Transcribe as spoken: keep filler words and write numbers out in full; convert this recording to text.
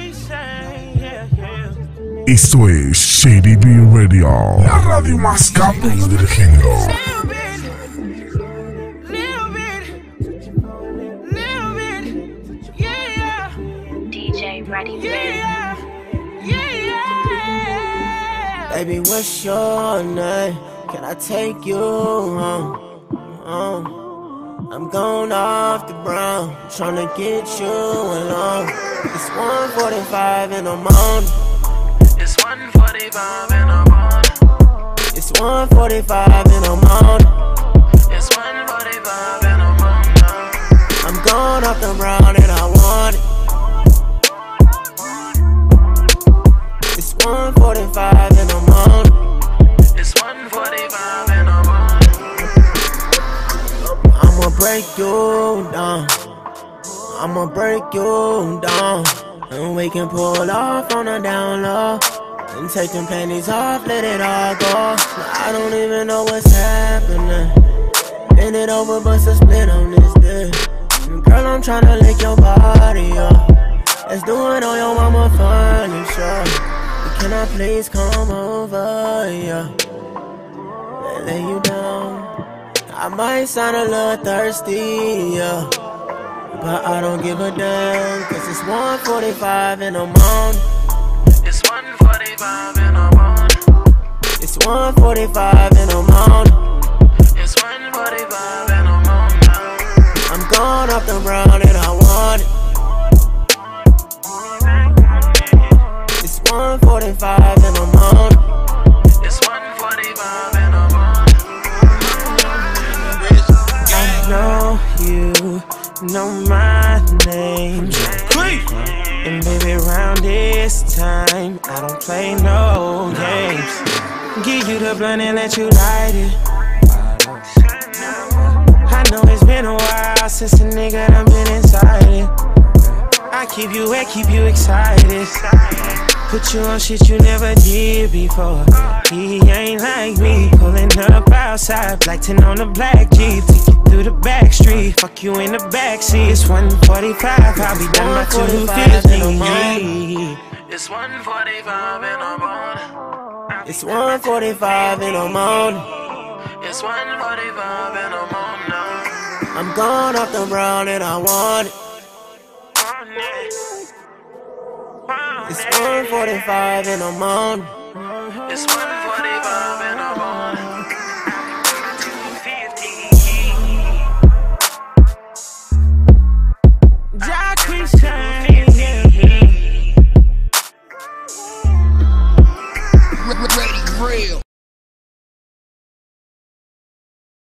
Esto es Shady B Radio, la radio más cabrón del género. D J Ready Yeah, yeah, yeah. Baby, what's your name? Can I take you home? home? I'm going off the brown, tryna get you alone. It's one forty-five in the morning. It's one forty-five in the morning. It's one forty-five in the morning. It's one forty-five in the morning. I'm going off the brown and I want it. It's one forty-five in the morning. It's one forty-five in the morning. I'ma break you down. I'ma break you down. And we can pull off on the down low. And take them panties off, let it all go. I don't even know what's happening. Bend it over, bust a split on this dick. And girl, I'm tryna lick your body up. Let's do it on your mama furniture. Can I please come over, yeah? And lay you down. I might sound a little thirsty, yeah, but I don't give a damn, cause it's one forty-five in the morning. It's one forty-five in the morning. It's one forty-five in the morning. It's one forty-five in the morning. I'm going off the brown and I want it. It's one forty-five in the morning. It's one forty-five in the morning. I know you know my name. And baby, around this time, I don't play no games. Give you the blunt and let you light it. I know it's been a while since a nigga done been inside it. I keep you wet, keep you excited. Put you on shit you never did before. He ain't like me, pulling up outside, black tin on the black Jeep. Take you through the back street, fuck you in the backseat. It's one forty-five, I'll be done by two fifty. It's one forty-five in the morning. It's one forty-five in the morning. It's one forty-five in the morning. I'm going off the brown and I want it. It's one forty-five in the morning. It's one